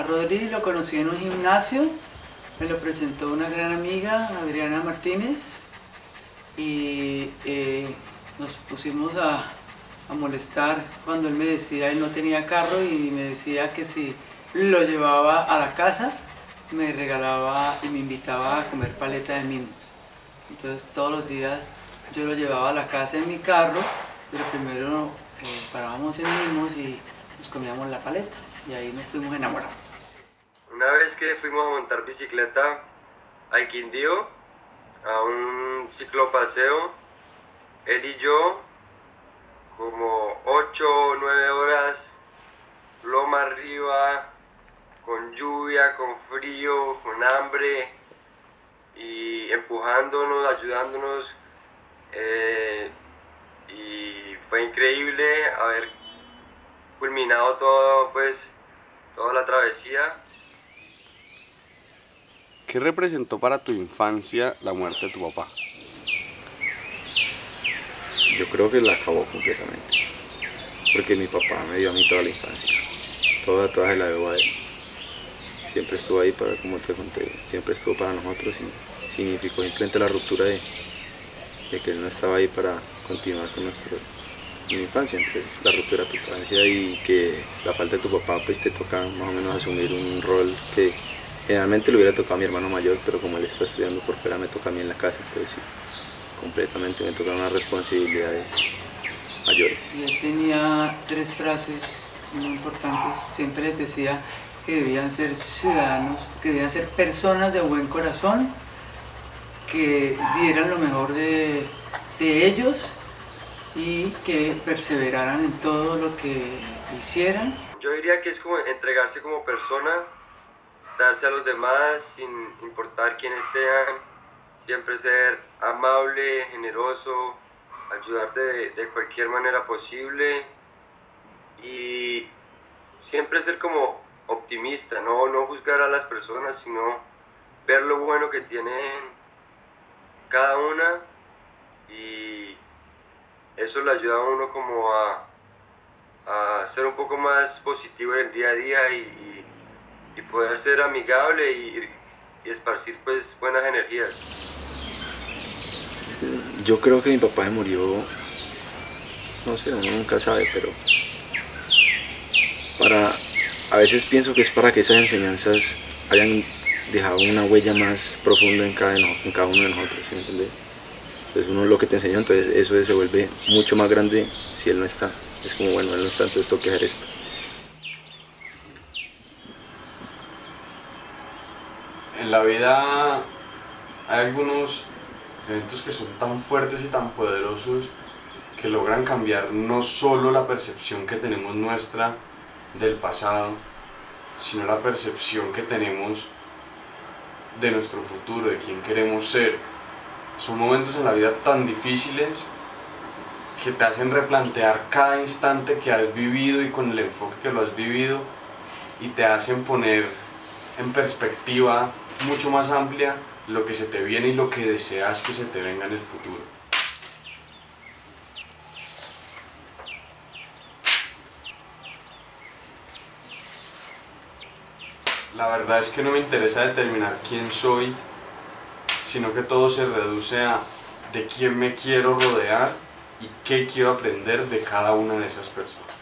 Rodri lo conocí en un gimnasio, me lo presentó una gran amiga, Adriana Martínez, y nos pusimos a molestar cuando él me decía, él no tenía carro y me decía que si lo llevaba a la casa me regalaba y me invitaba a comer paleta de Mimos. Entonces todos los días yo lo llevaba a la casa en mi carro, pero primero parábamos en Mimos y nos comíamos la paleta y ahí nos fuimos enamorando. Una vez que fuimos a montar bicicleta al Quindío, a un ciclopaseo, él y yo, como 8 o 9 horas, loma arriba, con lluvia, con frío, con hambre, y empujándonos, ayudándonos, y fue increíble haber culminado todo, pues, toda la travesía. ¿Qué representó para tu infancia la muerte de tu papá? Yo creo que la acabó completamente, porque mi papá me dio a mí toda la infancia, toda se la debo a él. Siempre estuvo ahí para, como te conté, siempre estuvo para nosotros y significó simplemente la ruptura de que él no estaba ahí para continuar con nuestra infancia. Entonces la ruptura de tu infancia y que la falta de tu papá, pues te toca más o menos asumir un rol que generalmente le hubiera tocado a mi hermano mayor, pero como él está estudiando por fuera me toca a mí en la casa, entonces sí, completamente me tocan unas responsabilidades mayores. Y él tenía 3 frases muy importantes, siempre les decía que debían ser ciudadanos, que debían ser personas de buen corazón, que dieran lo mejor de ellos y que perseveraran en todo lo que hicieran. Yo diría que es como entregarse como persona, darse a los demás sin importar quiénes sean, siempre ser amable, generoso, ayudarte de cualquier manera posible y siempre ser como optimista, no juzgar a las personas, sino ver lo bueno que tienen cada una y eso le ayuda a uno como a ser un poco más positivo en el día a día y poder ser amigable y esparcir pues buenas energías. Yo creo que mi papá se murió, no sé, uno nunca sabe, pero a veces pienso que es para que esas enseñanzas hayan dejado una huella más profunda en cada uno de nosotros, ¿sí me entiendes? Entonces uno lo que te enseñó, entonces eso se vuelve mucho más grande si él no está. Es como, bueno, él no está, entonces tengo que hacer esto. En la vida hay algunos eventos que son tan fuertes y tan poderosos que logran cambiar no solo la percepción que tenemos nuestra del pasado, sino la percepción que tenemos de nuestro futuro, de quién queremos ser. Son momentos en la vida tan difíciles que te hacen replantear cada instante que has vivido y con el enfoque que lo has vivido y te hacen poner en perspectiva mucho más amplia lo que se te viene y lo que deseas que se te venga en el futuro. La verdad es que no me interesa determinar quién soy, sino que todo se reduce a de quién me quiero rodear y qué quiero aprender de cada una de esas personas.